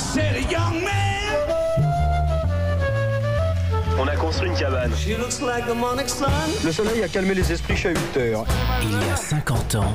said, young man. On a construit une cabane. She looks like the morning sun. Le soleil a calmé les esprits chahuteurs. Il y a 50 ans,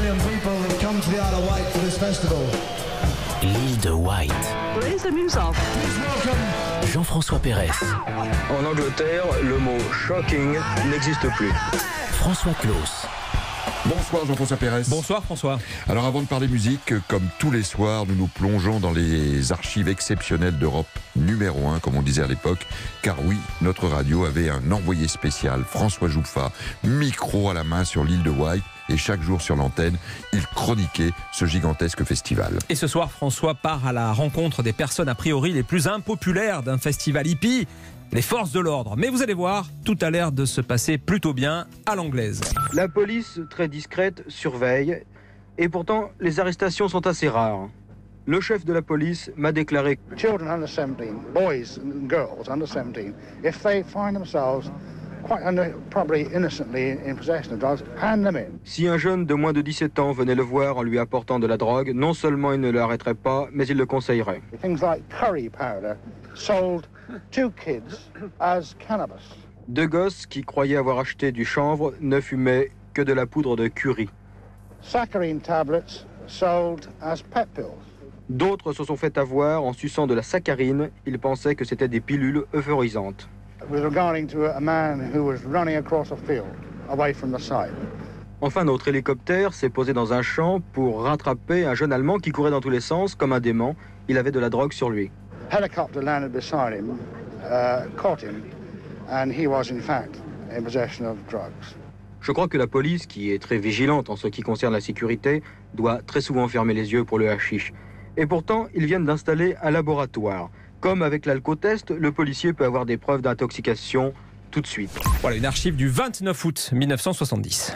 l'île de White. Oui, amusant. Jean-François Pérez, En Angleterre, le mot shocking n'existe plus. François Claus. Bonsoir Jean-François Pérez. Bonsoir François. Alors avant de parler musique, comme tous les soirs, nous nous plongeons dans les archives exceptionnelles d'Europe numéro 1, comme on disait à l'époque, car oui, notre radio avait un envoyé spécial, François Jouffa, micro à la main sur l'île de White, et chaque jour sur l'antenne, il chroniquait ce gigantesque festival. Et ce soir, François part à la rencontre des personnes a priori les plus impopulaires d'un festival hippie, les forces de l'ordre. Mais vous allez voir, tout a l'air de se passer plutôt bien à l'anglaise. La police, très discrète, surveille, et pourtant les arrestations sont assez rares. Le chef de la police m'a déclaré: Children under 17, boys and girls under 17, if they find themselves quite probably innocently in possession of drugs, hand them in. si un jeune de moins de 17 ans venait le voir en lui apportant de la drogue, non seulement il ne l'arrêterait pas, mais il le conseillerait. Things like curry powder sold to kids as cannabis. Deux gosses qui croyaient avoir acheté du chanvre ne fumaient que de la poudre de curry. Saccharine tablets sold as pet pills. D'autres se sont fait avoir en suçant de la saccharine. Ils pensaient que c'était des pilules euphorisantes. With regarding to a man who was running across a field away from the site. Enfin, notre hélicoptère s'est posé dans un champ pour rattraper un jeune Allemand qui courait dans tous les sens comme un dément. Il avait de la drogue sur lui. Helicopter landed beside him, caught him, and he was in fact in possession of drugs. Je crois que la police, qui est très vigilante en ce qui concerne la sécurité, doit très souvent fermer les yeux pour le hashish. Et pourtant, ils viennent d'installer un laboratoire. Comme avec l'alcotest, le policier peut avoir des preuves d'intoxication tout de suite. Voilà une archive du 29 août 1970.